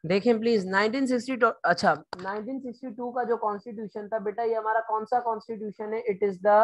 देखें प्लीज 1962, अच्छा 1962 का जो कॉन्स्टिट्यूशन था बेटा, ये हमारा कौन सा कॉन्स्टिट्यूशन है? It is the,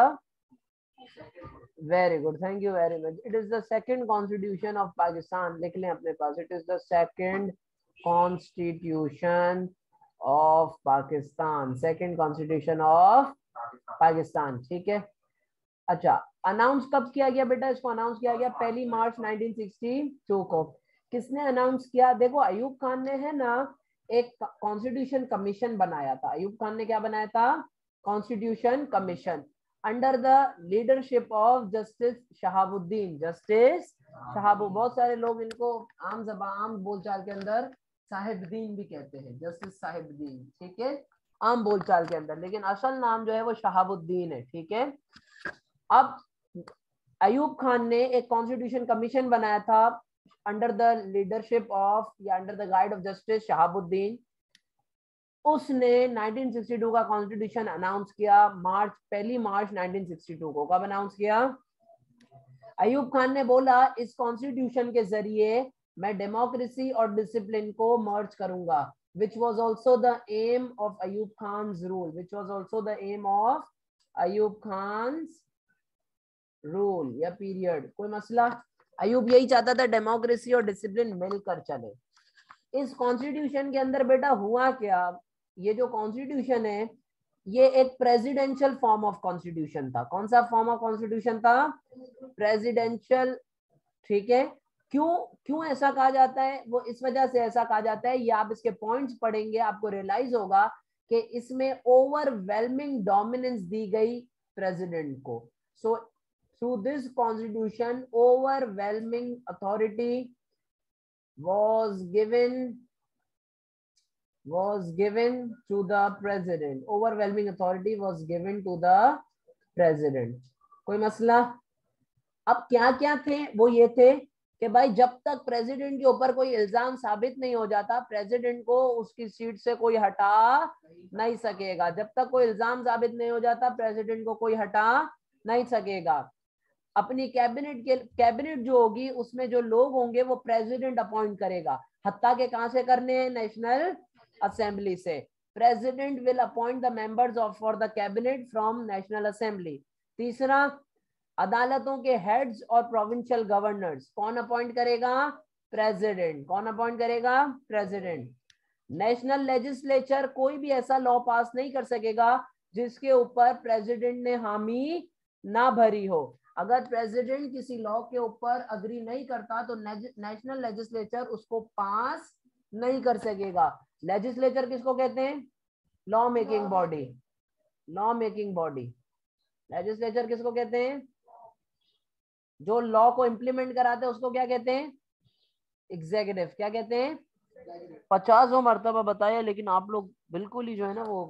very good, thank you very much, it is the second constitution of Pakistan. लिख लें अपने पास, it is the second constitution of Pakistan, second constitution of Pakistan, ठीक है। अच्छा, अनाउंस कब किया गया बेटा? इसको अनाउंस किया गया 1 मार्च 1962 को। किसने अनाउंस किया? देखो अयूब खान ने है ना एक कॉन्स्टिट्यूशन कमीशन बनाया था। अयूब खान ने क्या बनाया था? Constitution commission, under the leadership of justice Shahabuddin. Justice Shahabu, बहुत सारे लोग इनको आम बोलचाल के अंदर साहिबुद्दीन भी कहते हैं, जस्टिस साहिबुद्दीन, ठीक है, आम बोलचाल के अंदर, लेकिन असल नाम जो है वो शहाबुद्दीन है, ठीक है। अब अयूब खान ने एक कॉन्स्टिट्यूशन कमीशन बनाया था अंडर द लीडरशिप ऑफ या under the guide of justice Shahabuddin. उसने 1962 का कॉन्स्टिट्यूशन अनाउंस किया पहली मार्च 1962 को। कब अनाउंस किया? अयूब खान ने बोला इस कॉन्स्टिट्यूशन के जरिए मैं डेमोक्रेसी और डिसिप्लिन को मर्ज करूंगा, which was also the aim of Ayub Khan's rule, which was also the aim of Ayub Khan's rule या पीरियड। कोई मसला? अयूब यही चाहता था डेमोक्रेसी और डिसिप्लिन मिलकर चले। इस कॉन्स्टिट्यूशन के अंदर बेटा हुआ क्या? ये जो कॉन्स्टिट्यूशन है ये एक प्रेसिडेंशियल फॉर्म ऑफ कॉन्स्टिट्यूशन था। कौन सा फॉर्म ऑफ कॉन्स्टिट्यूशन था? प्रेसिडेंशियल, ठीक है। क्यों क्यों ऐसा कहा जाता है? वो इस वजह से ऐसा कहा जाता है, ये आप इसके पॉइंट्स पढ़ेंगे आपको रियलाइज होगा कि इसमें ओवरवेलमिंग डोमिनेंस दी गई प्रेसिडेंट को। सो through this constitution overwhelming authority was given to the president, overwhelming authority was given to the president। कोई मसला? अब क्या क्या थे? वो ये थे कि भाई जब तक प्रेसिडेंट के ऊपर कोई इल्जाम साबित नहीं हो जाता, प्रेसिडेंट को उसकी सीट से कोई हटा नहीं सकेगा। जब तक कोई इल्जाम साबित नहीं हो जाता, प्रेसिडेंट को कोई हटा नहीं सकेगा। अपनी कैबिनेट जो होगी उसमें जो लोग होंगे वो प्रेसिडेंट अपॉइंट करेगा। हत्ता के कहां से करने हैं? नेशनल असेंबली से। President will appoint the members of for the cabinet from national assembly. तीसरा, अदालतों के हेड्स और प्रोविंशियल गवर्नर्स कौन अपॉइंट करेगा? प्रेसिडेंट। कौन अपॉइंट करेगा? प्रेसिडेंट। नेशनल लेजिस्लेचर कोई भी ऐसा लॉ पास नहीं कर सकेगा जिसके ऊपर प्रेसिडेंट ने हामी ना भरी हो। अगर प्रेसिडेंट किसी लॉ के ऊपर अग्री नहीं करता तो नेशनल लेजिस्लेचर उसको पास नहीं कर सकेगा। लेजिस्लेचर किसको कहते हैं? Law making body. Law making body. Legislature किसको कहते हैं? जो लॉ को इंप्लीमेंट कराते हैं उसको क्या कहते हैं? एग्जीक्यूटिव। क्या कहते हैं? 50 मरतबा बताया, लेकिन आप लोग बिल्कुल ही जो है ना वो।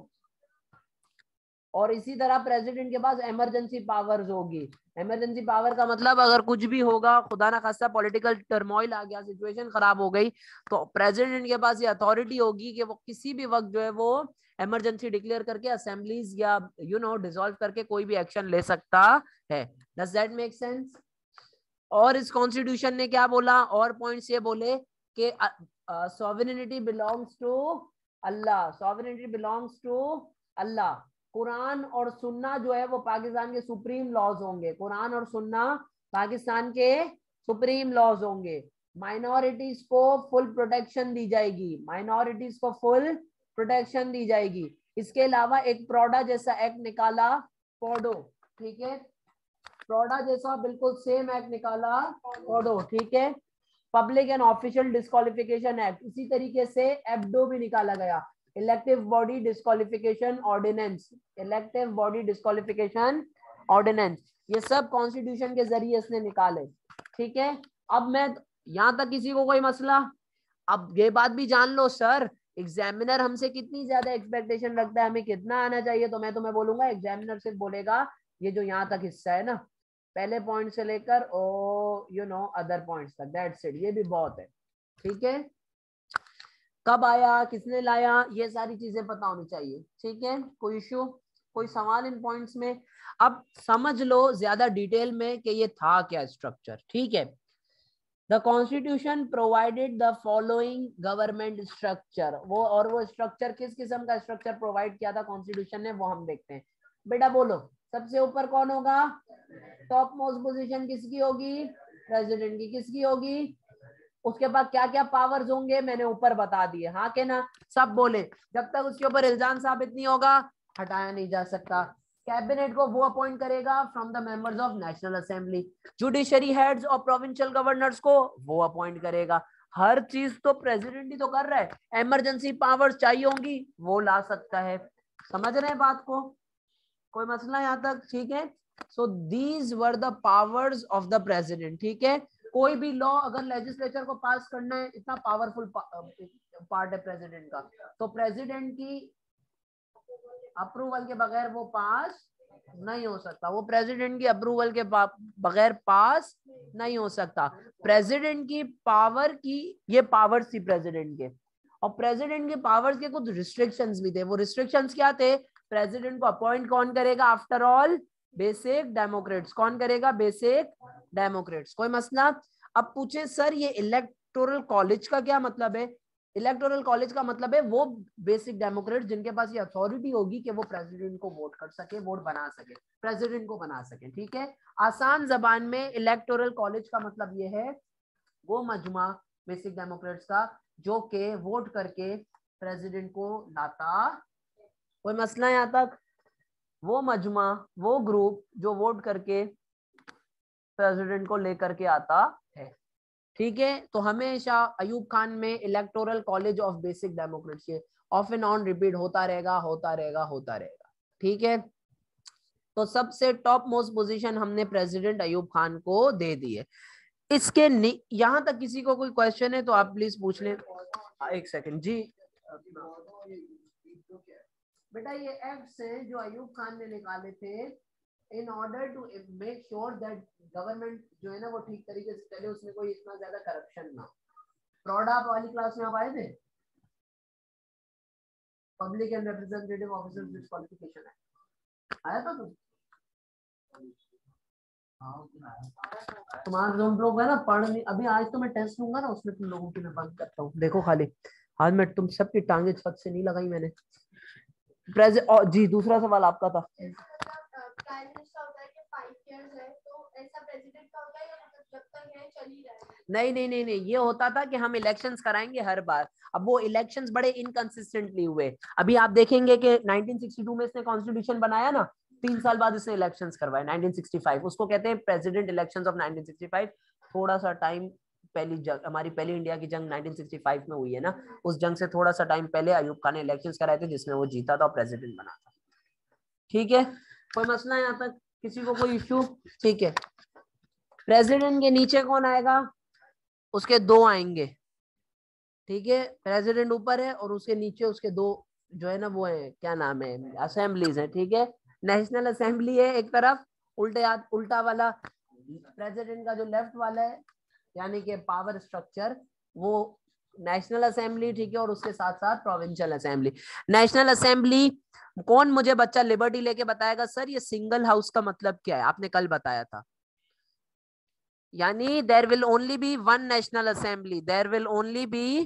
और इसी तरह प्रेसिडेंट के पास इमरजेंसी पावर्स होगी। इमरजेंसी पावर का मतलब अगर कुछ भी होगा, खुदा ना खास्ता पॉलिटिकल टर्मोइल आ गया, सिचुएशन खराब हो गई, तो प्रेसिडेंट के पास ये अथॉरिटी होगी कि वो किसी भी वक्त जो है वो इमरजेंसी डिक्लेयर करके असेंबलीज या डिसॉल्व करके कोई भी एक्शन ले सकता है। Does that make sense? और इस कॉन्स्टिट्यूशन ने क्या बोला? और पॉइंट्स ये बोले कि sovereignty belongs to Allah. Sovereignty belongs to Allah. कुरान और सुन्ना जो है वो पाकिस्तान के सुप्रीम लॉज होंगे। कुरान और सुन्ना पाकिस्तान के सुप्रीम लॉज होंगे। माइनॉरिटीज को फुल प्रोटेक्शन दी जाएगी। माइनॉरिटीज को फुल प्रोटेक्शन दी जाएगी। इसके अलावा एक प्रोडा जैसा एक्ट निकाला, पोडो, ठीक है, प्रोडा जैसा बिल्कुल सेम एक्ट निकाला, पोडो, ठीक है। Public and official disqualification act, इसी तरीके से एब्डो भी निकाला गया, elective body disqualification ordinance. Elective body disqualification ordinance, ये सब कॉन्स्टिट्यूशन के जरिए इसने निकाले, ठीक है। अब मैं यहां तक किसी को कोई मसला? अब ये बात भी जान लो सर, एग्जामिनर हमसे कितनी ज्यादा एक्सपेक्टेशन रखता है, हमें कितना आना चाहिए, तो मैं तुम्हें बोलूंगा एग्जामिनर सिर्फ बोलेगा ये जो यहाँ तक हिस्सा है ना, पहले पॉइंट से लेकर अदर पॉइंट्स तक, दैट्स इट, ये भी बहुत है, ठीक है। कब आया, किसने लाया, ये सारी चीजें पता होनी चाहिए, ठीक है। कोई इश्यू, कोई सवाल इन पॉइंट्स में? अब समझ लो ज्यादा डिटेल में कि ये था क्या स्ट्रक्चर, ठीक है। The constitution provided the following government structure, वो स्ट्रक्चर किस किस्म का स्ट्रक्चर प्रोवाइड किया था कॉन्स्टिट्यूशन ने, वो हम देखते हैं। बेटा बोलो, सबसे ऊपर कौन होगा? टॉप मोस्ट पोजीशन किसकी होगी? प्रेसिडेंट की। किसकी होगी? उसके बाद क्या क्या पावर्स होंगे मैंने ऊपर बता दिए, हाँ के ना? सब बोले। जब तक उसके ऊपर इल्जाम साबित नहीं होगा हटाया नहीं जा सकता। कैबिनेट को वो अपॉइंट करेगा from the members of national assembly. Judiciary heads और प्रोविंशियल गवर्नर्स को वो अपॉइंट करेगा। हर चीज तो प्रेसिडेंट ही तो कर रहा है। इमरजेंसी पावर्स चाहिए होंगी वो ला सकता है। समझ रहे हैं बात को? कोई मसला यहाँ तक? ठीक है। So these were the powers of the president. ठीक है, कोई भी लॉ अगर लेजिस्लेचर को पास करना है, इतना पावरफुल पार्ट है प्रेसिडेंट का, तो प्रेसिडेंट की अप्रूवल के बगैर वो पास नहीं हो सकता। वो प्रेसिडेंट की अप्रूवल के बगैर पास नहीं हो सकता। प्रेसिडेंट की पावर की ये पावर्स थी प्रेसिडेंट के, और प्रेसिडेंट के पावर्स के कुछ रिस्ट्रिक्शंस भी थे। वो रिस्ट्रिक्शंस क्या थे? प्रेसिडेंट को अपॉइंट कौन करेगा? After all basic democrats. कौन करेगा? Basic democrats. कोई मसला? अब पूछे सर ये इलेक्टोरल कॉलेज का क्या मतलब है? इलेक्टोरल कॉलेज का मतलब है वो बेसिक डेमोक्रेट जिनके पास ये अथॉरिटी होगी कि वो प्रेसिडेंट को वोट कर सके, वोट बना सके, प्रेसिडेंट को बना सके। ठीक है, आसान जबान में इलेक्टोरल कॉलेज का मतलब ये है वो मजमा बेसिक डेमोक्रेट्स का जो के वोट करके प्रेसिडेंट को लाता। कोई मसला यहाँ तक? वो मजमा, वो ग्रुप जो वोट करके प्रेसिडेंट को लेकर के आता है। ठीक है, तो हमेशा अयूब खान में electoral college of basic democrats off and on repeat होता रहेगा, होता रहेगा, होता रहेगा। ठीक है, तो सबसे टॉप मोस्ट पोजीशन हमने प्रेसिडेंट अयूब खान को दे दी है। इसके यहां तक किसी को कोई क्वेश्चन है तो आप प्लीज पूछ लें। एक सेकंड जी। बेटा ये एक्ट्स हैं जो अयूब खान ने निकाले थे in order to make sure that government जो है ना वो ठीक तरीके से चले, उसमें कोई इतना ज्यादा करप्शन ना हो। प्रौढ़ा वाली क्लास में आप आए थे? Public and representative officers disqualification है, आया था तुम? तुम्हारा जो लोग है ना पढ़ नहीं, अभी आज तो मैं टेस्ट लूंगा ना उसमें तुम लोगों की मैं बात करता हूँ। देखो खाली आज मैं तुम सबकी टांगे छत से नहीं लगाई मैंने। जी दूसरा सवाल आपका था। नहीं नहीं नहीं नहीं, ये होता था कि हम इलेक्शंस कराएंगे हर बार। अब वो इलेक्शंस बड़े इनकंसिस्टेंटली हुए। अभी आप देखेंगे कि 1962 में इसने कॉन्स्टिट्यूशन बनाया ना, 3 साल बाद इसने इलेक्शंस करवाए 1965, उसको कहते हैं प्रेसिडेंट इलेक्शंस ऑफ 1965। थोड़ा सा टाइम पहली जंग, हमारी पहली इंडिया की जंग 1965 में हुई है ना, उस जंग से थोड़ा सा टाइम पहले अयूब खान ने इलेक्शंस कराए थे जिसमें वो जीता था और प्रेसिडेंट बना था। ठीक है, कोई मसला है यहाँ तक? किसी को कोई इश्यू? ठीक है, प्रेसिडेंट के नीचे कौन आएगा? उसके दो आएंगे। ठीक है, प्रेसिडेंट ऊपर है और उसके नीचे उसके दो जो है ना वो है, क्या नाम है, असेंबलीज है। ठीक है, नेशनल असेंबली है एक तरफ, उल्टा वाला प्रेसिडेंट का जो लेफ्ट वाला है यानी कि पावर स्ट्रक्चर वो नेशनल असेंबली। ठीक है, और उसके साथ साथ प्रोविंशियल असेंबली। नेशनल असेंबली कौन मुझे बच्चा लिबर्टी लेके बताएगा सर ये सिंगल हाउस का मतलब क्या है? आपने कल बताया था, यानी there will only be one national assembly, there will only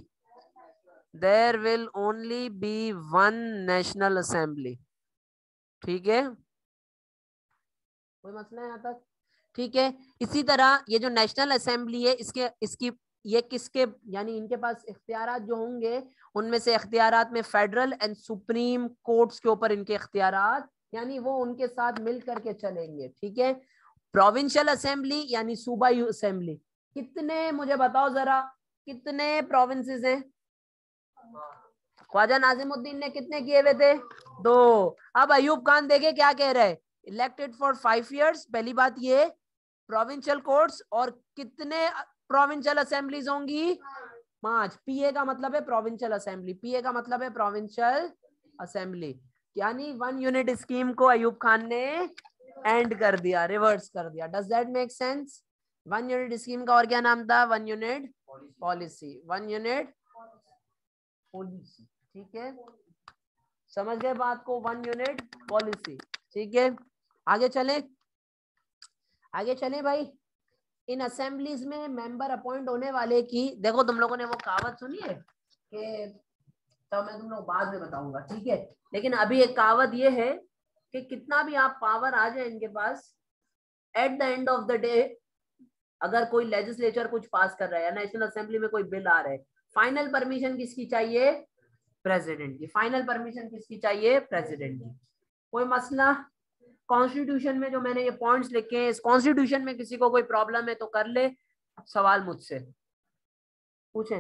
be one national assembly. ठीक है, कोई मसला है यहाँ तक? ठीक है, इसी तरह ये जो नेशनल असेंबली है इसकी ये किसके यानी इनके पास इख्तियारात जो होंगे उनमें से इख्तियारात में फेडरल एंड सुप्रीम कोर्ट्स के ऊपर इनके इख्तियारात, यानी वो उनके साथ मिल करके चलेंगे। ठीक है, प्रोविंशियल असेंबली यानी सूबा असेंबली, कितने मुझे बताओ जरा, कितने प्रोविंसेस हैं? ख्वाजा नाजिमुद्दीन ने कितने किए हुए थे? 2। अब अयूब खान देखे क्या कह रहे हैं, इलेक्टेड फॉर 5 years। पहली बात ये प्रोविंशियल कोर्ट्स और कितने प्रोविंशियल असेंबलीज होंगी? 5। पीए का मतलब है प्रोविंशियल असेंबली, पीए का मतलब है प्रोविंशियल असेंबली, यानी 1 यूनिट स्कीम को अयूब खान ने एंड कर दिया, रिवर्स कर दिया। Does that make sense? 1 unit scheme का और क्या नाम था? 1 यूनिट पॉलिसी, 1 यूनिट पॉलिसी। ठीक है, समझ गए बात को? 1 यूनिट पॉलिसी। ठीक है, आगे चले, आगे चले भाई। इन असेंबलीज में मेंबर अपॉइंट होने वाले की, देखो तुम लोगों ने वो कहावत सुनी है कि, तो मैं तुम लोग बाद में बताऊंगा, ठीक है, लेकिन अभी एक कहावत ये है कि कितना भी आप पावर आ जाए इनके पास, at the end of the day अगर कोई लेजिस्लेचर कुछ पास कर रहा है या नेशनल असेंबली में कोई बिल आ रहा है, फाइनल परमिशन किसकी चाहिए? प्रेसिडेंट की। फाइनल परमिशन किसकी चाहिए? प्रेसिडेंट की। कोई मसला? कॉन्स्टिट्यूशन में जो मैंने ये पॉइंट्स लिखे हैं, इस कॉन्स्टिट्यूशन में किसी को कोई प्रॉब्लम है तो कर ले, सवाल मुझसे पूछें,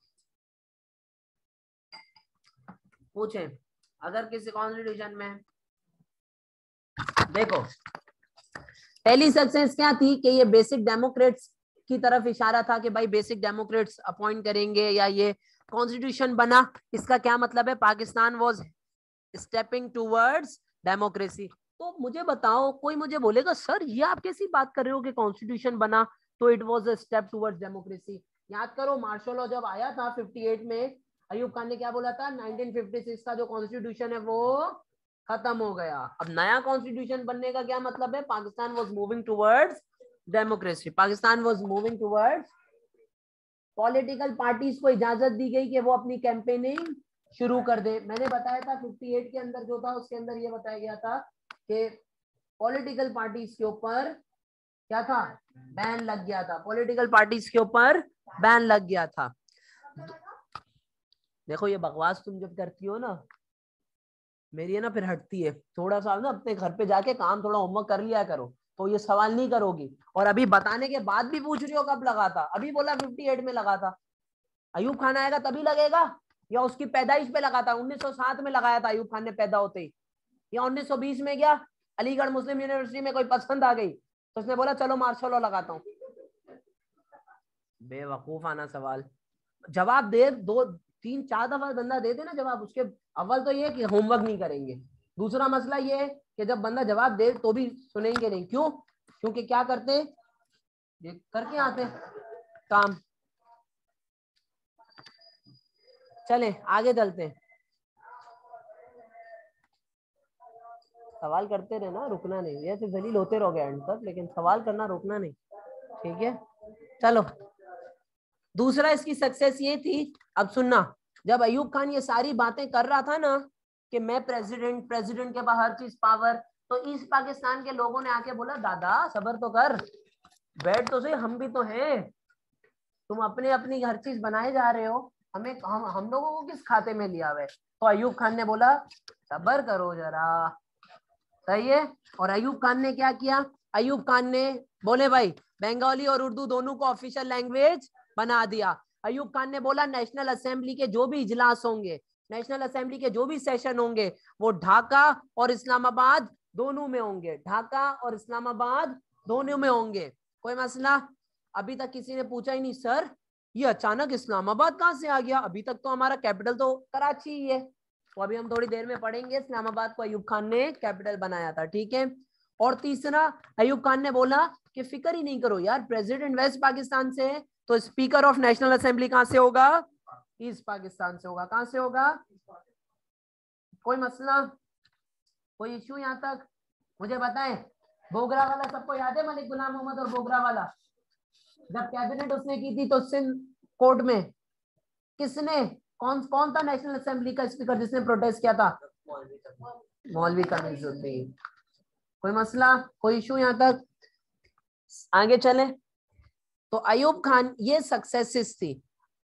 पूछें अगर किसी कॉन्स्टिट्यूशन में। देखो पहली सक्सेस क्या थी कि ये बेसिक डेमोक्रेट्स की तरफ इशारा था कि भाई बेसिक डेमोक्रेट्स अपॉइंट करेंगे, या ये कॉन्स्टिट्यूशन बना, इसका क्या मतलब है? Pakistan was stepping towards democracy. तो मुझे बताओ, कोई मुझे बोलेगा सर ये आप कैसी बात कर रहे हो कि कॉन्स्टिट्यूशन बना तो it was a step towards democracy. याद करो मार्शल लॉ जब आया था 58 में, अयूब खान ने क्या बोला था? 1956 का जो कॉन्स्टिट्यूशन है वो खत्म हो गया। अब नया कॉन्स्टिट्यूशन बनने का क्या मतलब है? Pakistan was moving towards democracy, Pakistan was moving towards. Political parties को इजाजत दी गई कि वो अपनी कैंपेनिंग शुरू कर दे। मैंने बताया था 58 के अंदर जो था उसके अंदर ये बताया गया था कि पॉलिटिकल पार्टीज के ऊपर क्या था? बैन लग गया था, पॉलिटिकल पार्टीज के ऊपर बैन लग गया था। देखो ये बकवास तुम जब करती हो ना, मेरी है ना फिर हटती है। थोड़ा सा ना अपने घर पे जाके काम, थोड़ा होमवर्क कर लिया करो, तो ये सवाल नहीं करोगी। और अभी बताने के बाद भी पूछ रही हो कब लगा था? अभी बोला 58 में लगा था। अयूब खान आएगा तभी लगेगा, या उसकी पैदाइश पे लगा था? 1907 में लगाया था अयूब खान ने पैदा होते ही, या 1920 में? गया अलीगढ़ मुस्लिम यूनिवर्सिटी में कोई पसंद आ गई तो उसने बोला चलो मार्शल लॉ लगाता हूँ? बेवकूफाना सवाल। जवाब दे, दो तीन चार दफा बंदा दे देना जवाब, उसके अव्वल तो ये कि होमवर्क नहीं करेंगे। दूसरा मसला ये है कि जब बंदा जवाब दे तो भी सुनेंगे नहीं। क्यों? क्योंकि क्या करते, ये करके आते काम। चले आगे चलते हैं, सवाल करते रहे ना, रुकना नहीं। ये तो दलील होते रहोगे एंड तक, लेकिन सवाल करना रुकना नहीं, ठीक है? चलो दूसरा इसकी सक्सेस ये थी, अब सुनना, जब अयूब खान ये सारी बातें कर रहा था ना कि मैं प्रेसिडेंट, प्रेसिडेंट के पास हर चीज पावर, तो ईस्ट पाकिस्तान के लोगों ने आके बोला दादा सबर तो कर, बैठ तो सही, हम भी तो हैं, तुम अपने अपनी हर चीज बनाए जा रहे हो, हमें हम लोगों को किस खाते में लिया हुआ है? तो अयूब खान ने बोला सबर करो जरा, सही है। और अयूब खान ने क्या किया? अयूब खान ने बोले भाई बंगाली और उर्दू दोनों को ऑफिशियल लैंग्वेज बना दिया। अयूब खान ने बोला नेशनल असेंबली के जो भी इजलास होंगे, नेशनल असेंबली के जो भी सेशन होंगे, वो ढाका और इस्लामाबाद दोनों में होंगे, ढाका और इस्लामाबाद दोनों में होंगे। कोई मसला? अभी तक किसी ने पूछा ही नहीं सर ये अचानक इस्लामाबाद कहाँ से आ गया, अभी तक तो हमारा कैपिटल तो कराची ही है। तो अभी हम थोड़ी देर में पढ़ेंगे इस्लामाबाद को अयूब खान ने कैपिटल बनाया था, ठीक है। और तीसरा, अयूब खान ने बोला कि फिक्र ही नहीं करो यार, प्रेसिडेंट वेस्ट पाकिस्तान से है तो स्पीकर ऑफ नेशनल असेंबली कहां से होगा? ईस्ट पाकिस्तान से होगा। कहां से होगा? कोई मसला, कोई इश्यू यहां तक? मुझे बताएं, बोगरा वाला सबको याद है? मलिक गुलाम मोहम्मद और बोगरा वाला, जब कैबिनेट उसने की थी तो सिंध कोर्ट में किसने, कौन कौन था नेशनल असेंबली का स्पीकर जिसने प्रोटेस्ट किया था? मौलवी कमीजुद्दीन। कोई मसला, कोई इशू यहां तक? आगे चले। तो अयूब खान, ये सक्सेसेस थी,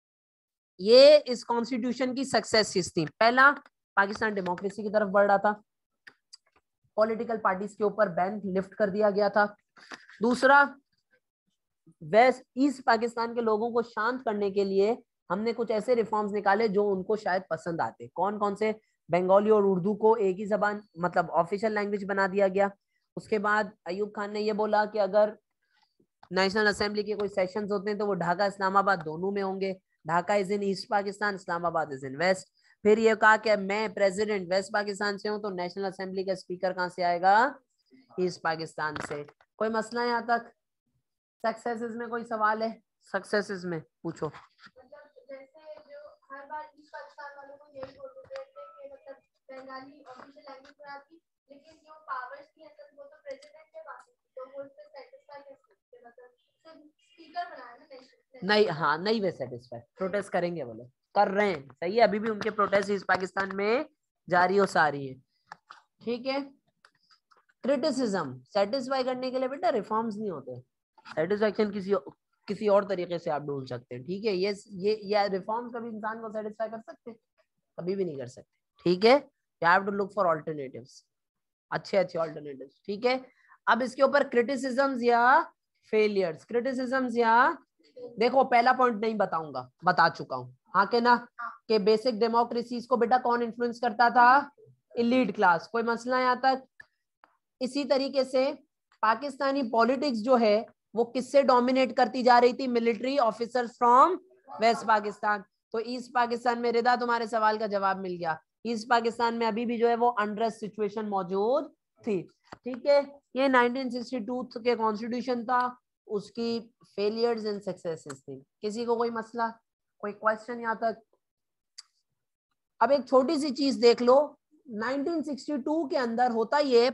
ये इस कॉन्स्टिट्यूशन की सक्सेसेस थी। पहला, पाकिस्तान डेमोक्रेसी की तरफ बढ़ रहा था, पॉलिटिकल पार्टीज के ऊपर बैन लिफ्ट कर दिया गया था। दूसरा, वेस्ट ईस्ट पाकिस्तान के लोगों को शांत करने के लिए हमने कुछ ऐसे रिफॉर्म्स निकाले जो उनको शायद पसंद आते। कौन कौन से? बंगाली और उर्दू को एक ही जबान, मतलब ऑफिशियल लैंग्वेज बना दिया गया। उसके बाद अयूब खान ने ये बोला कि अगर नेशनल असेंबली के कोई सेशंस होते हैं तो वो ढाका इस्लामाबाद दोनों में होंगे, Dhaka is in east Pakistan, Islamabad is in west. फिर ये कहा कि मैं प्रेसिडेंट वेस्ट पाकिस्तान से हूं तो नेशनल असेंबली का स्पीकर कहां से आएगा? ईस्ट पाकिस्तान से। कोई मसला यहाँ तक? सक्सेसेस में कोई सवाल है? सक्सेसेस में पूछो। मतलब जैसे जो हर बार ईस्ट पाकिस्तान वालों को यही बोलते थे कि मतलब बंगाली ऑफिशियल लैंग्वेज बना दी, लेकिन जो पावर्स की असल वो तो प्रेसिडेंट के पास है, तो वो उससे सेटिस्फाई कैसे? मतलब सिर्फ नहीं, हाँ नहीं वे सेटिस्फाई, प्रोटेस्ट करेंगे, बोले कर रहे हैं, सही है, अभी भी उनके प्रोटेस्ट इस पाकिस्तान में जारी और सारी है, ठीक है। क्रिटिसिज्म सेटिस्फाई करने के लिए बेटा रिफॉर्म्स नहीं होते, सेटिस्फैक्शन किसी और तरीके से आप ढूंढ सकते हैं, ठीक है। ये रिफॉर्म्स कभी इंसान को सेटिस्फाई कर सकते, कभी भी नहीं कर सकते, ठीक है। You have to look for alternatives, अच्छे अच्छे ऑल्टरनेटिव्स, ठीक है। अब इसके ऊपर क्रिटिसिज्म्स या फेलियर्स, क्रिटिसिज्म्स या, देखो पहला पॉइंट नहीं बताऊंगा, बता चुका हूं, हाँ के ना, कि बेसिक डेमोक्रेसीज को बेटा कौन इन्फ्लुएंस करता था, इलीट क्लास, कोई मसला यहाँ तक। इसी तरीके से पाकिस्तानी पॉलिटिक्स जो है वो किससे डोमिनेट करती जा रही थी, military officers from west Pakistan. तो ईस्ट पाकिस्तान में, रिदा तुम्हारे सवाल का जवाब मिल गया, ईस्ट पाकिस्तान में अभी भी जो है वो अनरेस्ट सिचुएशन मौजूद थी, ठीक है। ये 1962 के कॉन्स्टिट्यूशन था, उसकी फेलियर्स एंड सक्सेसेस थी। किसी को कोई मसला, कोई क्वेश्चन यहाँ तक? अब एक छोटी सी चीज देख लो, 1962 के अंदर होता ये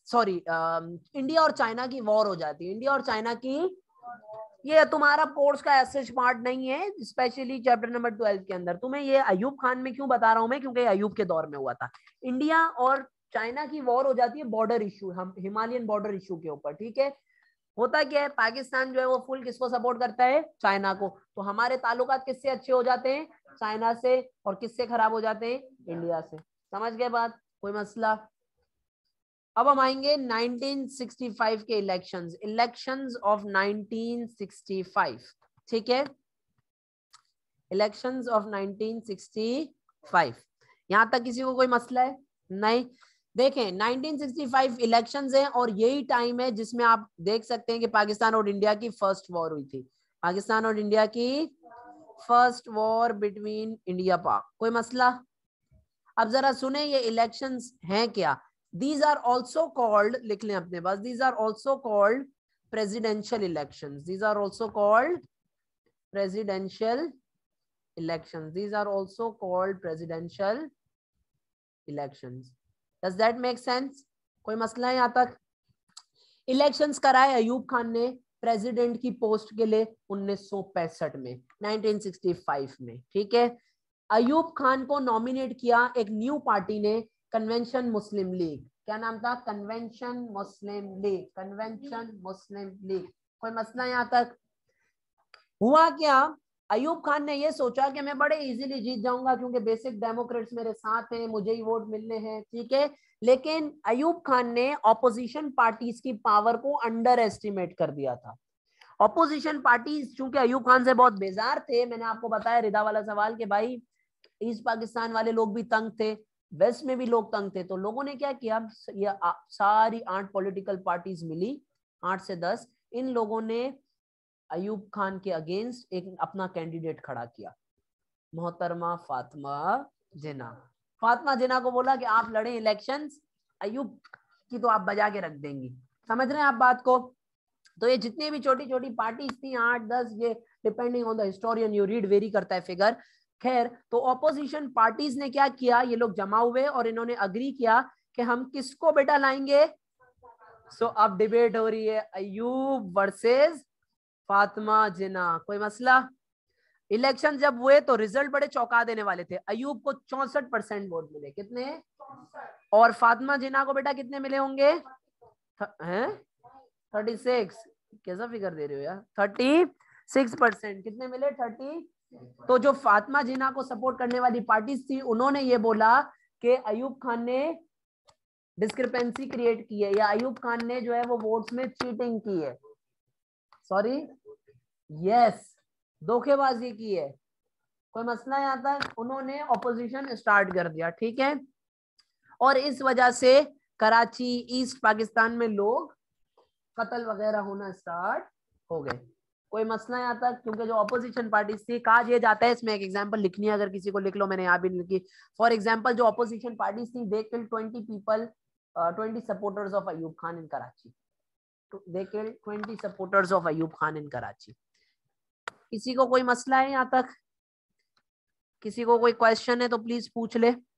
इंडिया और चाइना की वॉर हो जाती है, इंडिया और चाइना की, ये तुम्हारा कोर्स का एसेज पार्ट नहीं है, स्पेशली चैप्टर नंबर 12 के अंदर। तुम्हें ये अयूब खान में क्यों बता रहा हूं मैं, क्योंकि अयूब के दौर में हुआ था। इंडिया और चाइना की वॉर हो जाती है बॉर्डर इशू, हम हिमालयन बॉर्डर इशू के ऊपर, ठीक है। होता क्या है, पाकिस्तान जो है वो फुल किसको सपोर्ट करता है, चाइना को। तो हमारे ताल्लुकात किससे अच्छे हो जाते हैं, चाइना से, और किससे खराब हो जाते हैं, इंडिया से। समझ गए बात, कोई मसला? अब हम आएंगे 1965 के इलेक्शंस ऑफ 1965, ठीक है। इलेक्शंस ऑफ 1965, यहां तक किसी को कोई मसला है? नहीं। देखें 1965 इलेक्शंस हैं, और यही टाइम है जिसमें आप देख सकते हैं कि पाकिस्तान और इंडिया की फर्स्ट वॉर हुई थी, पाकिस्तान और इंडिया की फर्स्ट वॉर बिटवीन इंडिया पाक। कोई मसला? अब जरा सुने ये इलेक्शंस हैं क्या। दीज आर ऑल्सो कॉल्ड, लिख लें अपने पास, these are also called presidential elections, these are also called presidential elections, these are also called presidential elections. Does that make sense? कोई मसला है यहाँ तक? इलेक्शंस कराए अयूब खान ने प्रेसिडेंट की पोस्ट के लिए 1965 में, 1965 में, ठीक है। अयूब खान को नॉमिनेट किया एक न्यू पार्टी ने, कन्वेंशन मुस्लिम लीग। क्या नाम था, कन्वेंशन मुस्लिम लीग, कन्वेंशन मुस्लिम लीग। कोई मसला यहाँ तक? हुआ क्या, अयूब खान ने ये सोचा कि मैं बड़े इजीली जीत जाऊंगा क्योंकि बेसिक डेमोक्रेट्स मेरे साथ हैं, मुझे ही वोट मिलने हैं, ठीक है। लेकिन अयूब खान ने ऑपोजिशन पार्टीज की पावर को अंडर एस्टिमेट कर दिया था। ऑपोजिशन पार्टीज चूंकि अयूब खान से बहुत बेजार थे, मैंने आपको बताया रिदा वाला सवाल कि भाई ईस्ट पाकिस्तान वाले लोग भी तंग थे, वेस्ट में भी लोग तंग थे, तो लोगों ने क्या किया, ये सारी 8 पॉलिटिकल पार्टीज मिली, 8 से 10, इन लोगों ने अयूब खान के अगेंस्ट एक अपना कैंडिडेट खड़ा किया, मोहतरमा फातिमा जिन्ना। फातिमा जिन्ना को बोला कि आप लड़े इलेक्शंस, अयूब की तो आप बजा के रख देंगी। समझ रहे हैं आप बात को? तो ये जितनी भी छोटी छोटी पार्टीज थी, 8-10, ये depending on the historian, you read, vary करता है फिगर। खैर, तो ऑपोजिशन पार्टीज ने क्या किया, ये लोग जमा हुए और इन्होंने अग्री किया कि हम किसको बेटा लाएंगे। सो अब डिबेट हो रही है अयूब वर्सेस फातिमा जिन्ना। कोई मसला? इलेक्शन जब हुए तो रिजल्ट बड़े चौंका देने वाले थे। अयूब को 64% वोट मिले, कितने? और फातिमा जिन्ना को बेटा कितने मिले होंगे, हैं 36? कैसा फिगर दे रहे हो यार, 36%। कितने मिले, 30। तो जो फातिमा जिन्ना को सपोर्ट करने वाली पार्टी थी, उन्होंने ये बोला कि अयूब खान ने डिस्क्रिपेंसी क्रिएट की है, या अयूब खान ने जो है वो वोट्स में चीटिंग की है, सॉरी यस, धोखेबाजी की है। कोई मसला यहाँ तक? उन्होंने ऑपोजिशन स्टार्ट कर दिया, ठीक है। और इस वजह से कराची, ईस्ट पाकिस्तान में लोग कत्ल वगैरह होना स्टार्ट हो गए। कोई मसला यहाँ तक? क्योंकि जो ऑपोजिशन पार्टी थी, कहा यह जाता है, इसमें एक एग्जांपल लिखनी है, अगर किसी को लिख लो, मैंने यहाँ भी लिखी। फॉर एग्जांपल, जो ऑपोजिशन पार्टी थी, they killed 20 people, 20 supporters of Ayub Khan in Karachi, they killed 20 supporters of Ayub Khan in Karachi. किसी को कोई मसला है यहाँ तक? किसी को कोई क्वेश्चन है तो प्लीज पूछ ले।